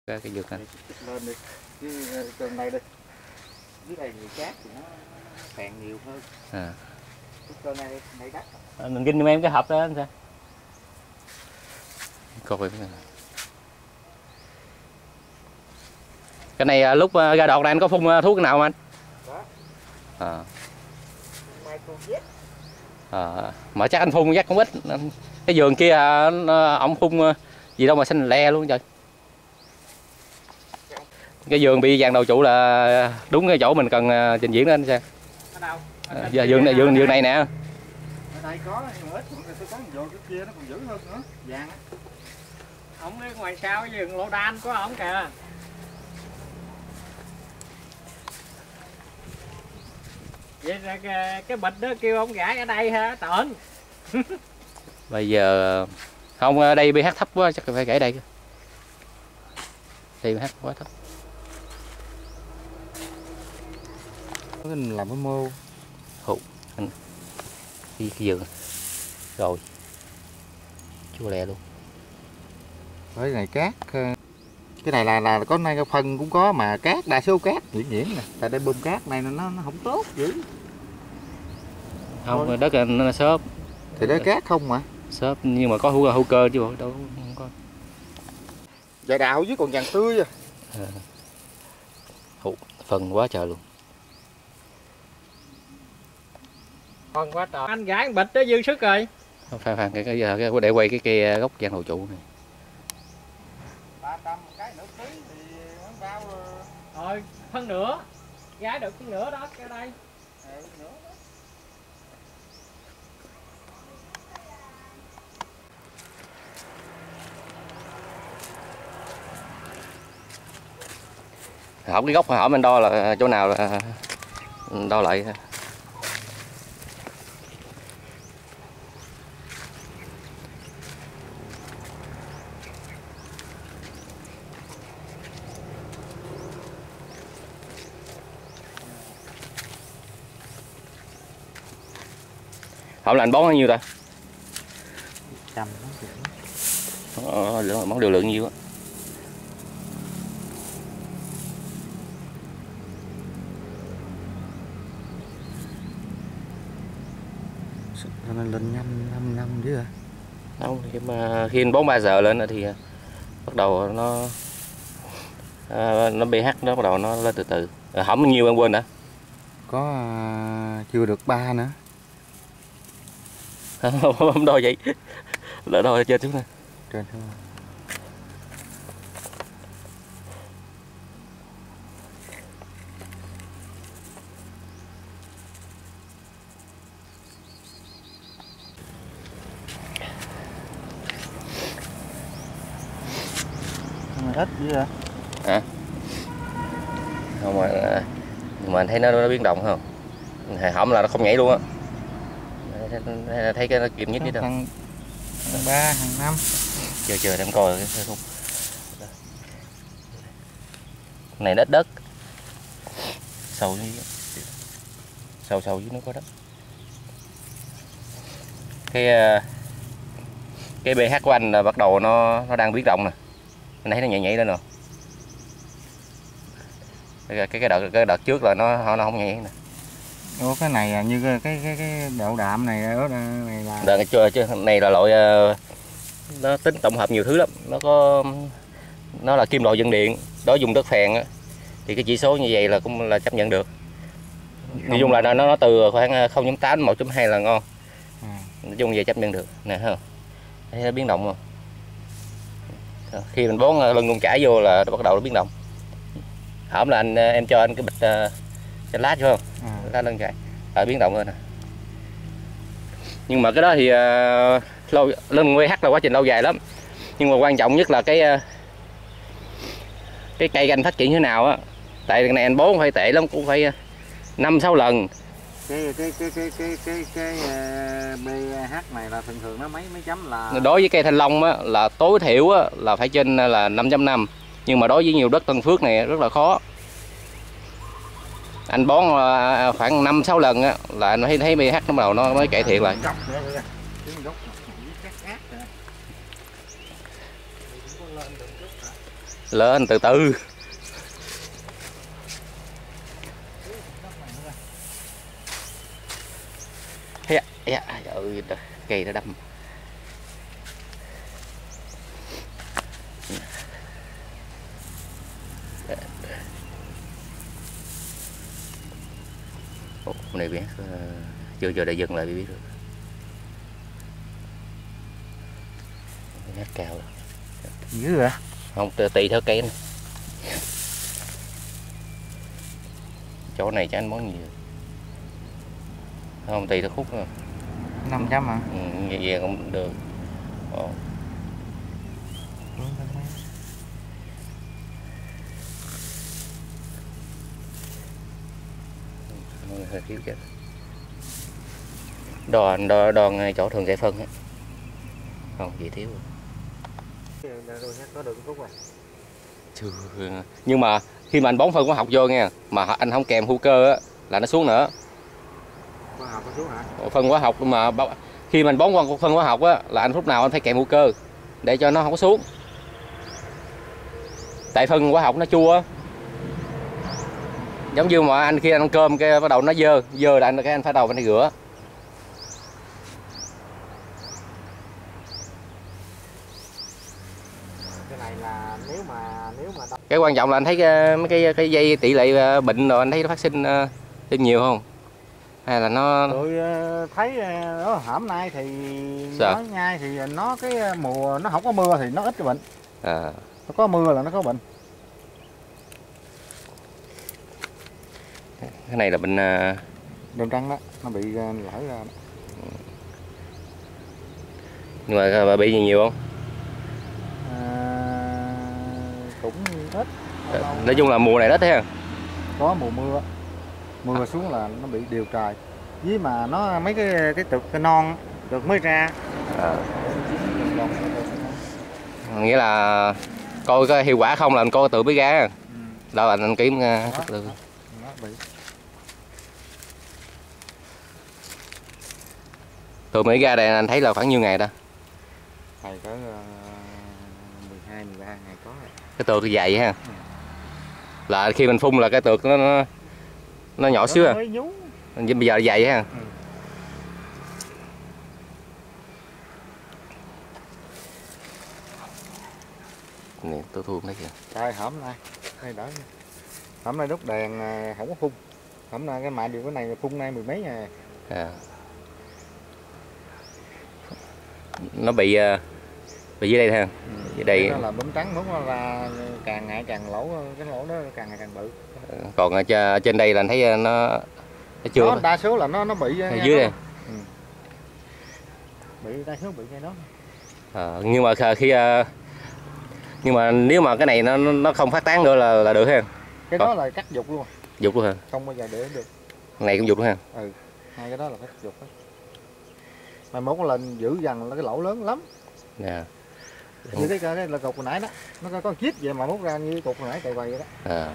cái dược này lên đi cái trên đây đi, dưới đây nhiều cát thì nó phèn nhiều hơn. Cái này đất. Mình ginh giùm em cái hộp đó anh sao coi cái này lúc ra đọt này anh có phun thuốc nào không anh? Có. Mà chắc anh phun chắc không ít. Cái vườn kia ông phun gì đâu mà xanh le luôn trời. Cái vườn bị vàng đầu trụ là đúng cái chỗ mình cần trình diễn đó anh Sang. Vườn này nè. Ở đây có nhưng mà ít, tôi có vô cái kia nó còn dữ hơn nữa, vàng á. Ông ở ngoài sau cái vườn lô đan có ổng kìa. Vậy là cái bịch đó kêu ông gãi ở đây hả tợn. Bây giờ không, đây pH thấp quá chắc phải gãy đây. Đây pH quá thấp. Mình làm cái mô Hụ anh đi cái vườn rồi chua lẹ luôn. cái này cát, cái này là có nay phân cũng có mà cát đa số cát nhuyễn nè, tại đây bơm cát này nó không tốt dữ. Không, đất nó xốp Thì đó cát không mà xốp nhưng mà có hữu cơ chứ bộ đâu không có. Vài đào với còn vàng tươi à. Hụ phần quá trời luôn. Còn quá trời. Anh gãi bịch đó dư sức rồi. Phan cái để quay cái cây gốc vàng đầu trụ này. 300 cái nửa ký thì hắn bao Rồi phân nửa. Gãi được phân nửa đó cái đây. Nữa. Hỏi cái gốc hỏi mình đo là chỗ nào là đo lại. Không là anh bón bao nhiêu ta? 100 Bón điều lượng nhiêu á? nó lên 5 năm chứ à. Không, nhưng mà khi anh bón 3 giờ lên thì bắt đầu nó pH nó bắt đầu nó lên từ từ. Hỏng bao nhiêu em quên đã. Có chưa được 3 nữa. Không đo vậy. Là đo trên xuống nè. Trên thôi. Ít dữ hả? Hả? Không mà nhưng mà anh thấy nó biến động không? Hỏng là nó không nhảy luôn á. Thấy cái nó kìm nhất đâu. Hàng 3, hàng 5. Chờ em coi cái không. Này đất đất. Sâu dưới nó có đất. Cái pH của anh là bắt đầu nó đang biến động nè. Anh thấy nó nhảy lên rồi. Cái đợt trước là nó không nhảy nè. Ủa cái này như cái đậu đạm này ở đây này là này là loại nó tính tổng hợp nhiều thứ lắm. Nó là kim loại dẫn điện, đó dùng đất phèn á. Thì cái chỉ số như vậy là cũng là chấp nhận được. Nói chung là nó từ khoảng 0.8 1.2 là ngon. Nói chung về chấp nhận được nè ha. Thấy nó biến động không? Khi mình bón lưng con chải vô là bắt đầu nó biến động. Hổm là em cho anh cái bịch chanh lát phải không? Lá lưng chải biến động rồi nè. Nhưng mà cái đó thì lưng pH là quá trình lâu dài lắm. Nhưng mà quan trọng nhất là cái cây anh phát triển như thế nào á. Tại cái này anh bón phải tệ lắm, cũng phải 5-6 lần. Cái pH này là thường nó mấy chấm là. Đối với cây thanh long á là tối thiểu á là phải trên là 5.5. Nhưng mà đối với nhiều đất Tân Phước này rất là khó. Anh bón khoảng 5-6 lần á là anh thấy pH nó bắt đầu nó mới cải thiện lại. Lên từ từ. Dạ, trời ơi, cây nó đâm. Ồ, này biết chưa cho đại dân lại biết được. Nhát cao rồi. Dữ hả? Không, tùy theo cây này. Chỗ này cho anh món nhiều. Không, tùy theo khúc rồi. 500 hả? Về cũng được. Ồ. Hơi thiếu chết. Đo ngay chỗ thường giải phân á. Không, gì thiếu rồi. Có được khúc rồi. Chưa. Nhưng mà khi mà anh bón phân hóa học vô nha, mà anh không kèm hữu cơ á là nó xuống nữa. Hóa học nó xuống hả? Phân hóa học mà khi mình bón phân hóa học á là anh lúc nào anh phải kèm hữu cơ để cho nó không có xuống. Tại phân hóa học nó chua. Giống như mà anh khi anh ăn cơm cái bắt đầu nó dơ là anh phải đầu anh phải rửa. Cái này là nếu mà Cái quan trọng là anh thấy mấy cái dây tỷ lệ bệnh rồi anh thấy nó phát sinh thêm nhiều không? Hay là nó tôi thấy hôm nay thì sao? nói ngay thì nó cái mùa nó không có mưa thì nó ít cái bệnh. À. Nó có mưa là nó có bệnh. Cái này là bệnh Đơm trắng đó, nó bị lở ra. Nhưng mà bị nhiều không? Cũng ít. Nói chung là mùa này ít ha. Có mùa mưa xuống là nó bị điều trời. Với mà nó mấy cái tược cái non được mới ra. Nghĩa là coi cái hiệu quả không là anh coi tự biết ra. Đâu anh kiểm chất lượng. Từ mới ra đây anh thấy là khoảng nhiêu ngày ta? Thầy có 12 13 ngày có rồi. Cái tược dày ha. Là khi mình phun là cái tược nó nhỏ xíu à. Bây giờ dày ha. Nè, tôi thu thấy kìa. Trời hổm nay, đây đỡ. Hổm nay đốt đèn không có phun. Hổm nay cái mạ điều cái này phun nay mười mấy ngày. À. Nó bị dưới đây ha. Dưới đây. Nó là bấm trắng đúng ra càng ngày càng lỗ, cái lỗ đó càng ngày càng bự. Còn ở trên đây là anh thấy nó chưa. Nó đa số là nó bị ở dưới đây. Bị đa số bị ngay đó. Nhưng mà khi nhưng mà nếu mà cái này nó không phát tán nữa là được ha. Cái đó là cắt dục luôn. Dục luôn hả? Không bao giờ để được. Cái này cũng dục luôn ha. Ừ, hai cái đó là cắt dục hết. Mai mốt lên giữ dần là cái lỗ lớn lắm. Nè. Như cái là cục hồi nãy đó, nó có chiếc vậy mà mốt ra như cục hồi nãy cày vậy đó.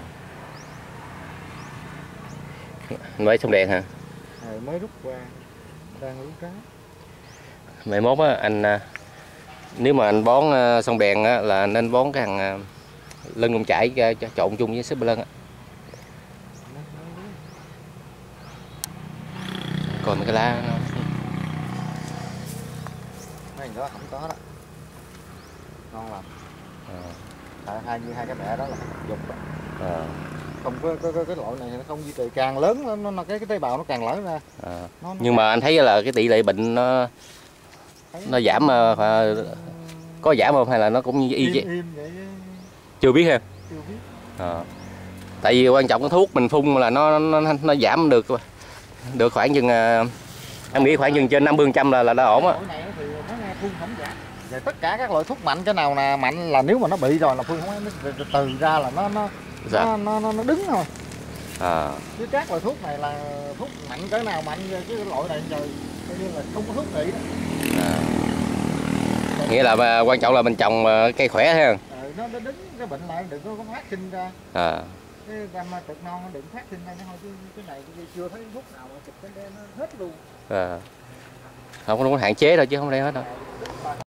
Mới xong đèn hả? Mới rút qua, đang rút trái. Mai mốt á anh nếu mà anh bón xong đèn á là nên bón cái thằng lân công chải cho trộn chung với súp lân á. Còn cái lá nó mấy đó không có đó. Ngon lắm. Hai cái bẹ đó là dục đó. Không có cái loại này nó không duy trì, càng lớn nó cái tế bào nó càng lở ra. Nhưng mà anh thấy là cái tỷ lệ bệnh nó giảm có giảm không hay là nó cũng y vậy? Chưa biết ha. Chưa biết. Tại vì quan trọng cái thuốc mình phun là nó giảm được khoảng chừng em nghĩ khoảng chừng trên 50% là đã ổn á. Vậy tất cả các loại thuốc mạnh cái nào là mạnh là nếu mà nó bị rồi là phun không từ ra là nó đứng thôi. Chứ các loại thuốc này là thuốc mạnh cỡ nào mạnh cái loại này rồi coi như là không có thuốc trị đó. Nghĩa là quan trọng là mình trồng cây khỏe ha. Nó đứng cái bệnh lại đừng có phát sinh ra. Cái gam cực non nó đừng phát sinh ra thôi chứ cái này chưa thấy thuốc nào mà xịt cái nó hết luôn. Không có hạn chế thôi chứ không đây hết đâu.